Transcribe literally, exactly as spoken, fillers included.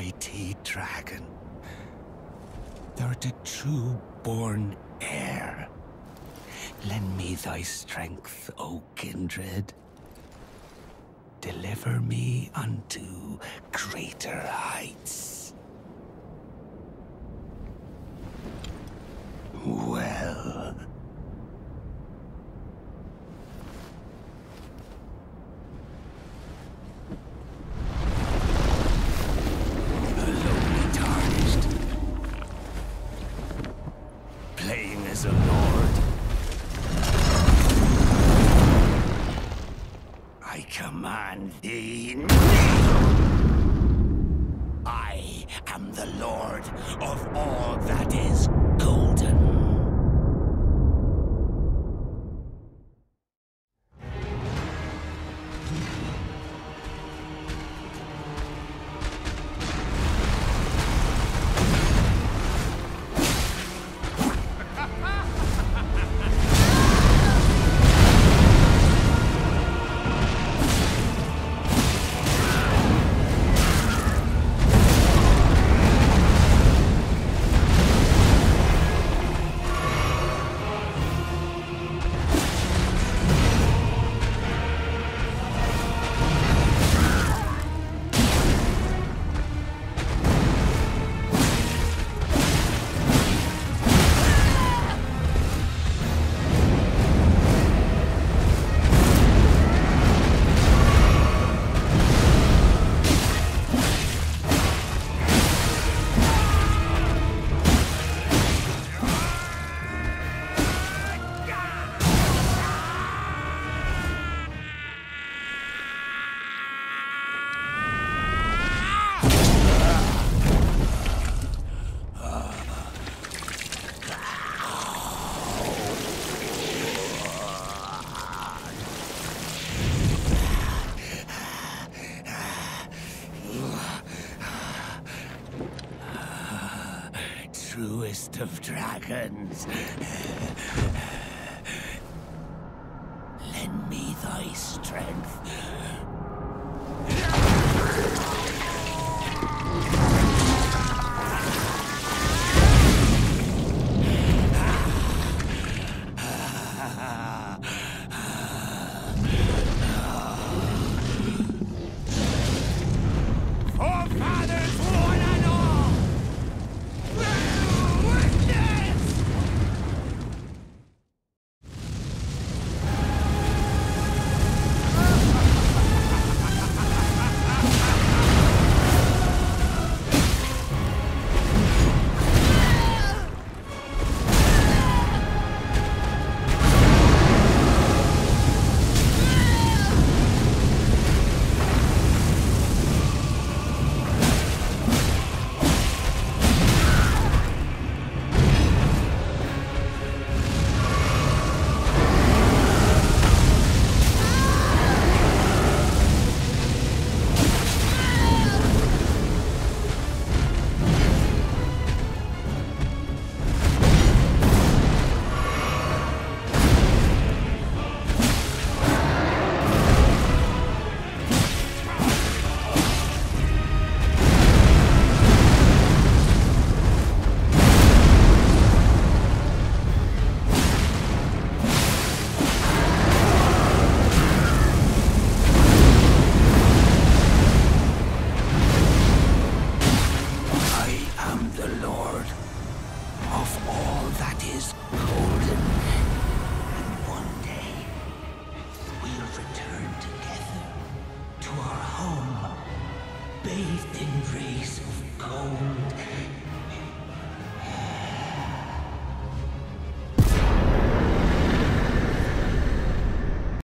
mighty dragon. Thou the true born heir. Lend me thy strength, O kindred. Deliver me unto greater heights. Well. Alone tarnished. Playing as a lord. I command thee. I am the lord of all that is golden. Truest of dragons. Lend me thy strength. Bathed in rays of gold.